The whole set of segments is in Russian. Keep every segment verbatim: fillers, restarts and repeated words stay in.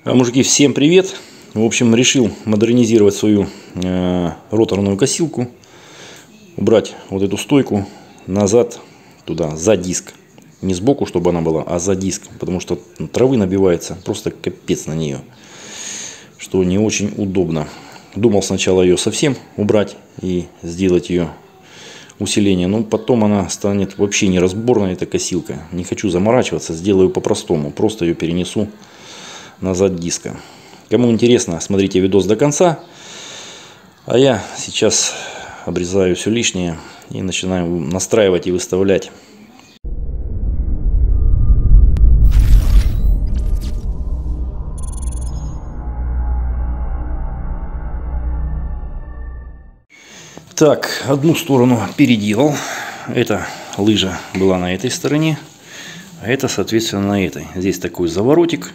Мужики, всем привет! В общем, решил модернизировать свою э, роторную косилку. Убрать вот эту стойку назад, туда, за диск. Не сбоку, чтобы она была, а за диск. Потому что травы набивается просто капец на нее. Что не очень удобно. Думал сначала ее совсем убрать и сделать ее усиление. Но потом она станет вообще неразборной, эта косилка. Не хочу заморачиваться, сделаю по-простому. Просто ее перенесу назад диска. Кому интересно, смотрите видос до конца. А я сейчас обрезаю все лишнее и начинаю настраивать и выставлять. Так, одну сторону переделал. Эта лыжа была на этой стороне, а это, соответственно, на этой. Здесь такой заворотик.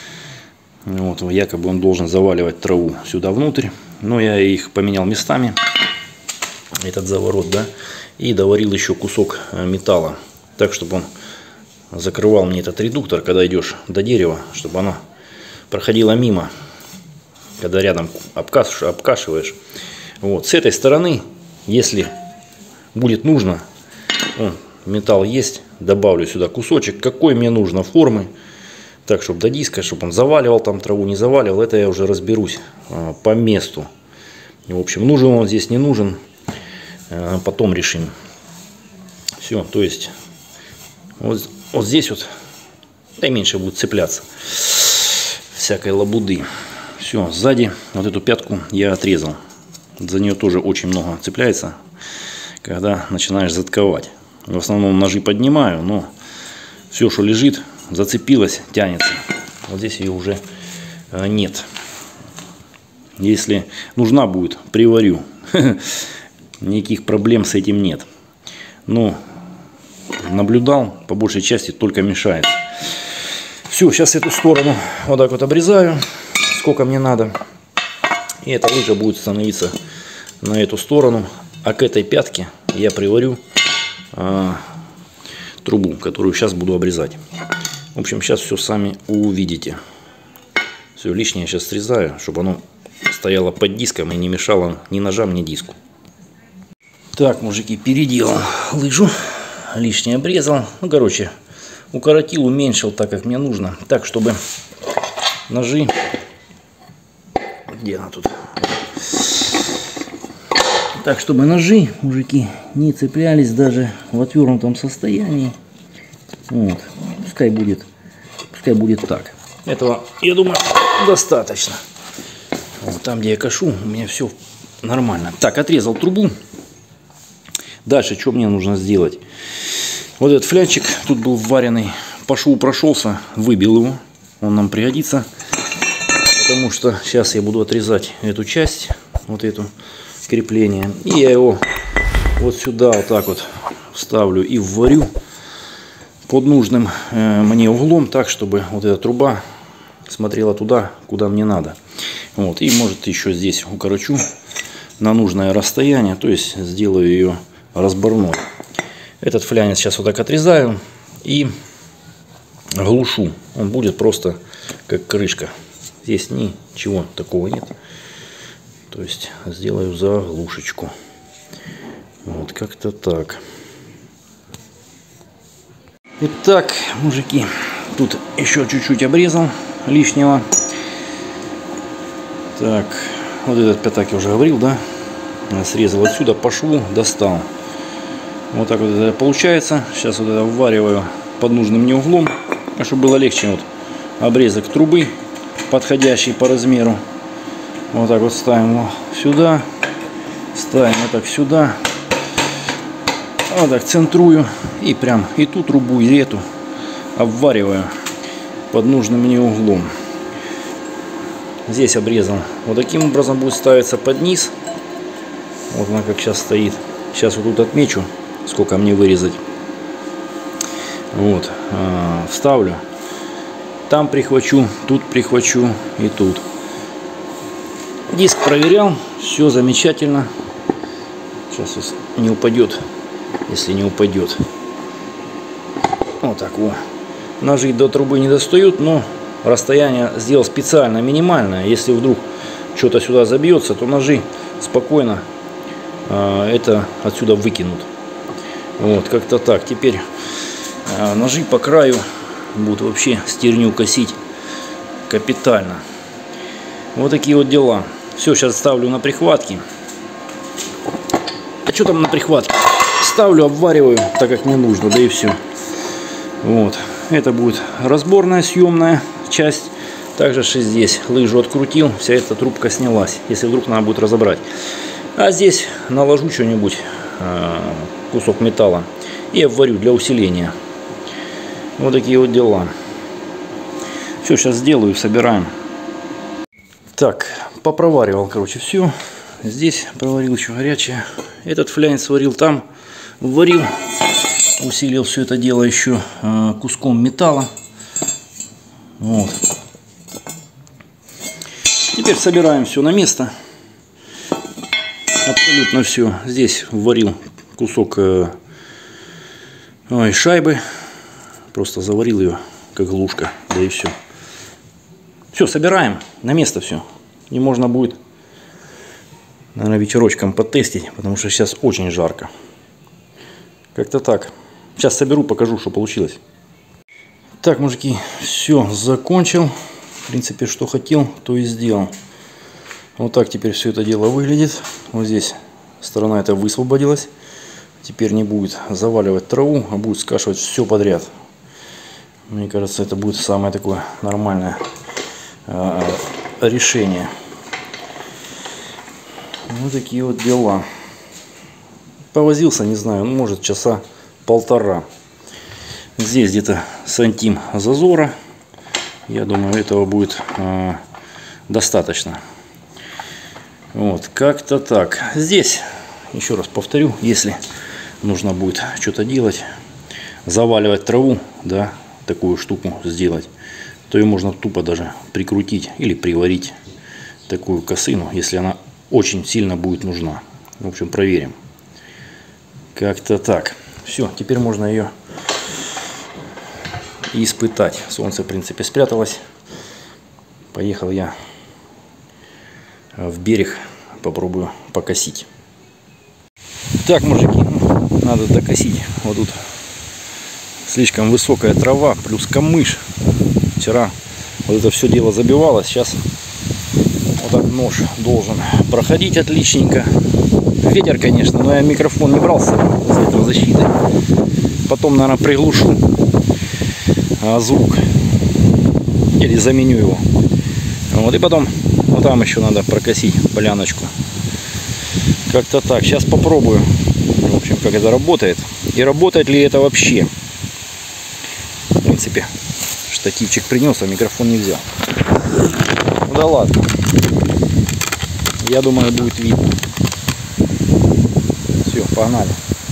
Вот, якобы он должен заваливать траву сюда внутрь. Но я их поменял местами. Этот заворот, да. И доварил еще кусок металла. Так, чтобы он закрывал мне этот редуктор, когда идешь до дерева. Чтобы оно проходило мимо. Когда рядом обкашиваешь. обкашиваешь. Вот, с этой стороны, если будет нужно, вон, металл есть, добавлю сюда кусочек, какой мне нужно формы. Так, чтобы до диска, чтобы он заваливал там траву, не заваливал, это я уже разберусь а, по месту. В общем, нужен он здесь, не нужен, а, потом решим. Все, то есть, вот, вот здесь вот, да и меньше будет цепляться всякой лабуды. Все, сзади вот эту пятку я отрезал. За нее тоже очень много цепляется, когда начинаешь затковать. В основном ножи поднимаю, но все, что лежит, зацепилась, тянется. Вот здесь ее уже нет. Если нужна будет, приварю. Никаких проблем с этим нет. Но наблюдал, по большей части только мешает. Все, сейчас эту сторону вот так вот обрезаю, сколько мне надо. И эта лыжа будет становиться на эту сторону. А к этой пятке я приварю а, трубу, которую сейчас буду обрезать. В общем, сейчас все сами увидите. Все лишнее сейчас срезаю, чтобы оно стояло под диском и не мешало ни ножам, ни диску. Так, мужики, переделал лыжу. Лишнее обрезал. Ну, короче, укоротил, уменьшил так, как мне нужно. Так, чтобы ножи... Где она тут? Так, чтобы ножи, мужики, не цеплялись даже в отвернутом состоянии. Вот. Пускай будет, пускай будет так. Этого, я думаю, достаточно. Вот там, где я кашу, у меня все нормально. Так, отрезал трубу. Дальше, что мне нужно сделать? Вот этот флянчик тут был вваренный. По шву прошелся, выбил его. Он нам пригодится. Потому что сейчас я буду отрезать эту часть, вот эту крепление. И я его вот сюда вот так вот вставлю и вварю под нужным э, мне углом, так, чтобы вот эта труба смотрела туда, куда мне надо. Вот. И может еще здесь укорочу на нужное расстояние, то есть сделаю ее разборной. Этот флянец сейчас вот так отрезаю и глушу. Он будет просто как крышка. Здесь ничего такого нет. То есть сделаю заглушечку. Вот как-то так. Итак, мужики, тут еще чуть-чуть обрезал лишнего. Так, вот этот пятак я уже говорил, да? Срезал отсюда по шву, достал. Вот так вот это получается. Сейчас вот это ввариваю под нужным мне углом, чтобы было легче. Вот обрезок трубы, подходящий по размеру. Вот так вот ставим его сюда. Ставим вот так сюда. Вот так центрую. И прям и ту трубу, и эту обвариваю под нужным мне углом. Здесь обрезан. Вот таким образом будет ставиться под низ. Вот она как сейчас стоит. Сейчас вот тут отмечу, сколько мне вырезать. Вот. Вставлю. Там прихвачу, тут прихвачу и тут. Диск проверял, все замечательно. Сейчас не упадет, если не упадет. Вот так вот. Ножи до трубы не достают, но расстояние сделал специально минимальное. Если вдруг что-то сюда забьется, то ножи спокойно э, это отсюда выкинут. Вот, как-то так. Теперь э, ножи по краю будут вообще стерню косить капитально. Вот такие вот дела. Все, сейчас ставлю на прихватки. А что там на прихватке? Ставлю, обвариваю так, как мне нужно, да и все. Вот. Это будет разборная съемная часть. Также здесь лыжу открутил, вся эта трубка снялась, если вдруг надо будет разобрать. А здесь наложу что-нибудь, кусок металла, и обварю для усиления. Вот такие вот дела. Все, сейчас сделаю, собираем. Так, попроваривал, короче, все. Здесь проварил еще горячее. Этот флянец сварил там, варил, усилил все это дело еще э, куском металла. Вот. Теперь собираем все на место. Абсолютно все. Здесь варил кусок э, ой, шайбы. Просто заварил ее как глушка, да и все. Все, собираем на место все. И можно будет, наверное, вечерочком потестить, потому что сейчас очень жарко. Как-то так. Сейчас соберу, покажу, что получилось. Так, мужики, все, закончил. В принципе, что хотел, то и сделал. Вот так теперь все это дело выглядит. Вот здесь сторона эта высвободилась. Теперь не будет заваливать траву, а будет скашивать все подряд. Мне кажется, это будет самое такое нормальное э, решение. Вот такие вот дела. Повозился, не знаю, ну, может часа полтора. Здесь где-то сантим зазора. Я думаю, этого будет э, достаточно. Вот, как-то так. Здесь, еще раз повторю, если нужно будет что-то делать, заваливать траву, да, такую штуку сделать, то ее можно тупо даже прикрутить или приварить, такую косыну, если она очень сильно будет нужна. В общем, проверим. Как-то так. Все, теперь можно ее испытать. Солнце, в принципе, спряталось. Поехал я в берег, попробую покосить. Так, мужики, надо докосить. Вот тут слишком высокая трава, плюс камыш. Вчера вот это все дело забивалось. Сейчас вот так нож должен проходить отличненько. Ветер, конечно, но я микрофон не брал с собой за ветрозащитой. Потом, наверное, приглушу звук или заменю его. Вот, и потом вот там еще надо прокосить поляночку. Как-то так. Сейчас попробую, в общем, как это работает. И работает ли это вообще. В принципе, штативчик принес, а микрофон не взял. Ну да ладно. Я думаю, будет видно. Все, погнали.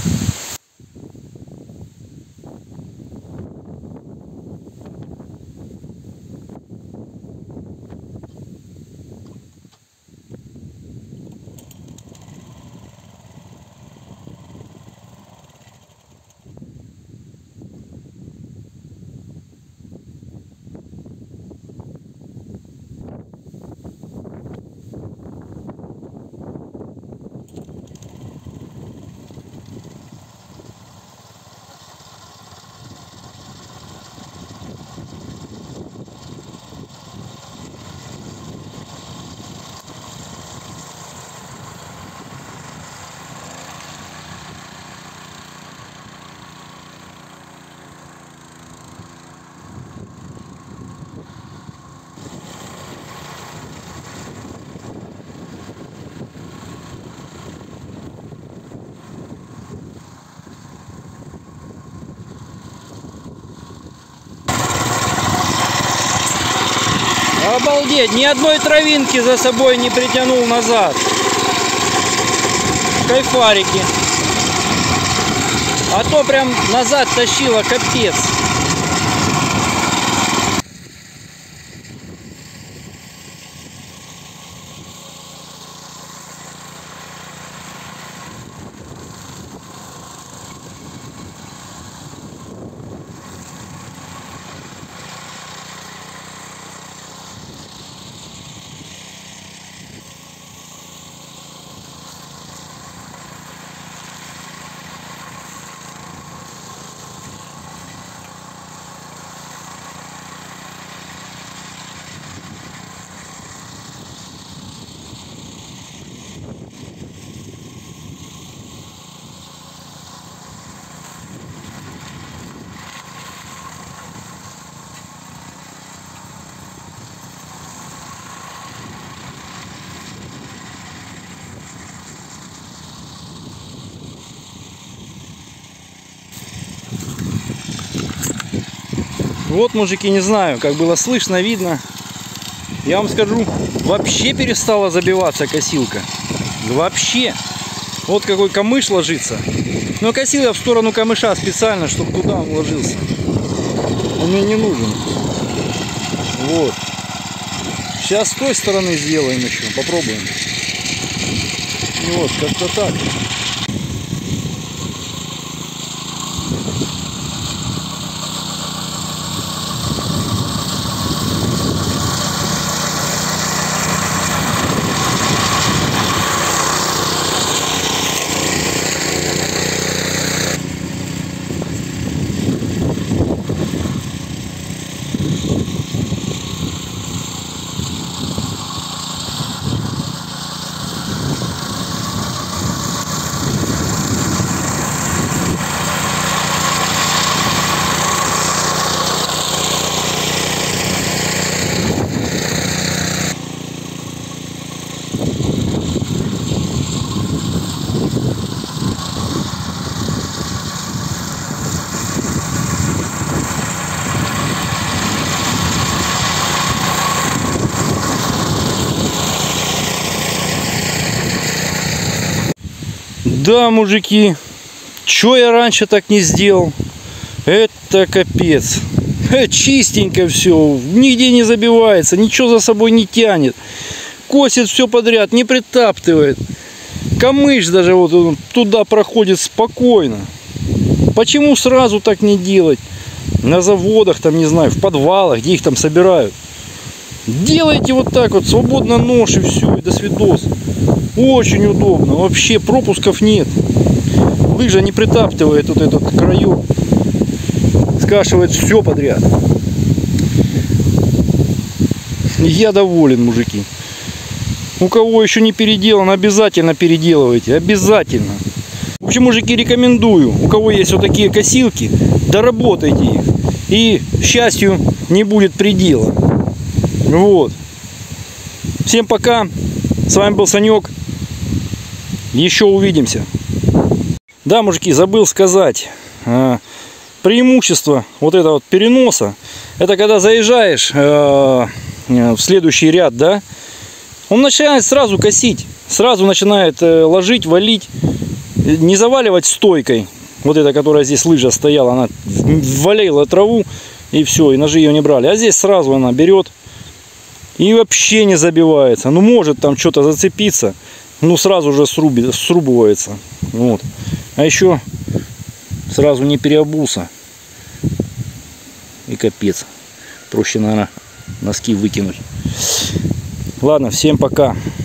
Обалдеть, ни одной травинки за собой не притянул назад. Кайфарики. А то прям назад тащило, капец. Вот, мужики, не знаю, как было слышно, видно. Я вам скажу, вообще перестала забиваться косилка. Вообще. Вот какой камыш ложится. Но косил я в сторону камыша специально, чтобы туда он ложился. Он мне не нужен. Вот. Сейчас с той стороны сделаем еще. Попробуем. Вот, как-то так. Да, мужики, чё я раньше так не сделал? Это капец. Чистенько все, нигде не забивается, ничего за собой не тянет. Косит все подряд, не притаптывает. Камыш даже вот он туда проходит спокойно. Почему сразу так не делать? На заводах, там, не знаю, в подвалах, где их там собирают. Делайте вот так вот, свободно нож и все, и до свидос. Очень удобно, вообще пропусков нет. Лыжа не притаптывает вот этот краек, скашивает все подряд. Я доволен, мужики. У кого еще не переделан, обязательно переделывайте, обязательно. В общем, мужики, рекомендую, у кого есть вот такие косилки, доработайте их, и счастью не будет предела. Вот. Всем пока. С вами был Санек. Еще увидимся. Да, мужики, забыл сказать. Преимущество вот этого вот переноса, это когда заезжаешь в следующий ряд, да, он начинает сразу косить, сразу начинает ложить, валить, не заваливать стойкой. Вот эта, которая здесь лыжа стояла, она валила траву, и все, и ножи ее не брали. А здесь сразу она берет и вообще не забивается. Ну, может там что-то зацепиться, ну сразу же сруби, срубывается. Вот. А еще сразу не переобулся. И капец. Проще, наверное, носки выкинуть. Ладно, всем пока.